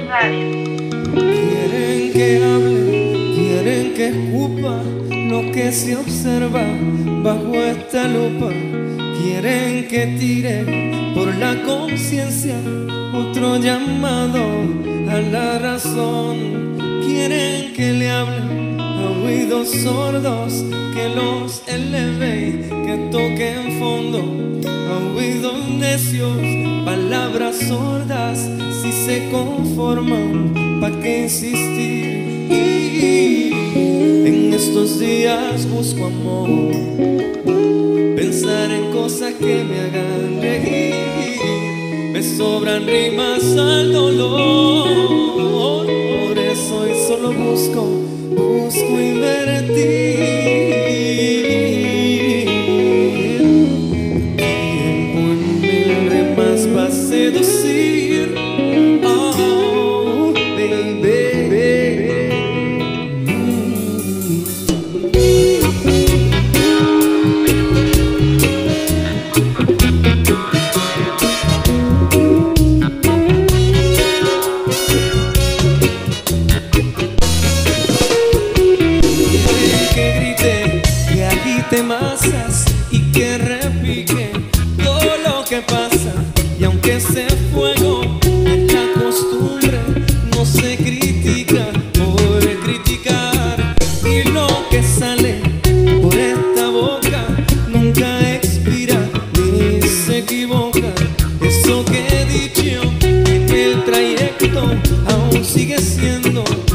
Quieren que hable, quieren que escupa lo que se observa bajo esta lupa. Quieren que tire por la conciencia otro llamado a la razón. Quieren que le hable a oídos sordos, que los eleve, que toquen fondo. A oídos necios, palabras sordas, si se conforman, ¿pa' qué insistir? Y en estos días busco amor, pensar en cosas que me hagan reír. Me sobran rimas al dolor, por eso hoy solo busco invertir tiempo en mil rimas pa' seducir. Oh, baby. Masas y que repique todo lo que pasa, y aunque sea fuego es la costumbre, no se critica por criticar, y lo que sale por esta boca nunca expira ni se equivoca. Eso que he dicho en el trayecto aún sigue siendo